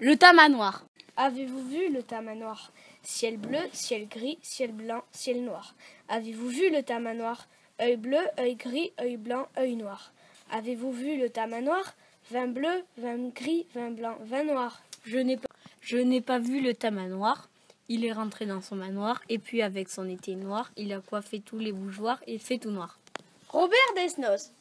Le tamanoir. Avez-vous vu le tamanoir? Ciel bleu, ciel gris, ciel blanc, ciel noir. Avez-vous vu le tamanoir? Œil bleu, œil gris, œil blanc, œil noir. Avez-vous vu le tamanoir? Vin bleu, vin gris, vin blanc, vin noir. Je n'ai pas vu le tamanoir. Il est rentré dans son manoir et puis avec son été noir, il a coiffé tous les bougeoirs et fait tout noir. Robert Desnos.